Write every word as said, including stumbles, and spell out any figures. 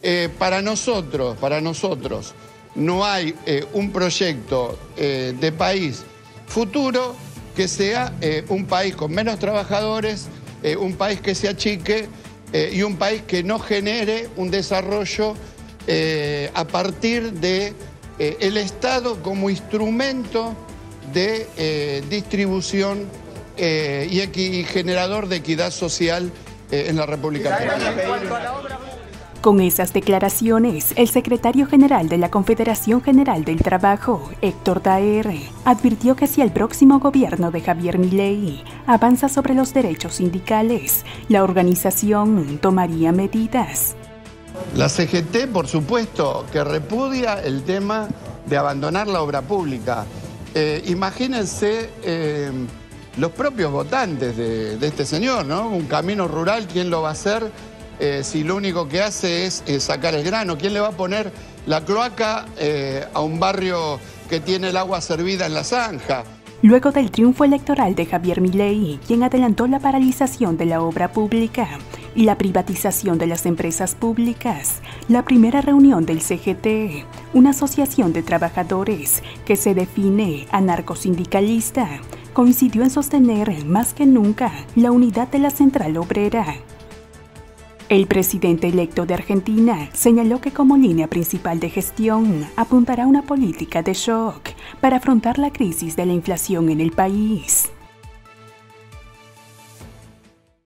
eh, para nosotros, para nosotros, no hay eh, un proyecto eh, de país futuro que sea eh, un país con menos trabajadores, eh, un país que se achique eh, y un país que no genere un desarrollo eh, a partir de eh, el Estado como instrumento de eh, distribución eh, y, y generador de equidad social eh, en la República Argentina. Con esas declaraciones, el secretario general de la Confederación General del Trabajo, Héctor Daer, advirtió que si el próximo gobierno de Javier Milei avanza sobre los derechos sindicales, la organización tomaría medidas. La C G T, por supuesto, que repudia el tema de abandonar la obra pública. Eh, imagínense eh, los propios votantes de, de este señor, ¿no? Un camino rural, ¿quién lo va a hacer? Eh, si lo único que hace es eh, sacar el grano. ¿Quién le va a poner la cloaca eh, a un barrio que tiene el agua servida en la zanja? Luego del triunfo electoral de Javier Milei, quien adelantó la paralización de la obra pública y la privatización de las empresas públicas, la primera reunión del C G T, una asociación de trabajadores que se define anarcosindicalista, coincidió en sostener más que nunca la unidad de la central obrera. El presidente electo de Argentina señaló que como línea principal de gestión apuntará a una política de shock para afrontar la crisis de la inflación en el país.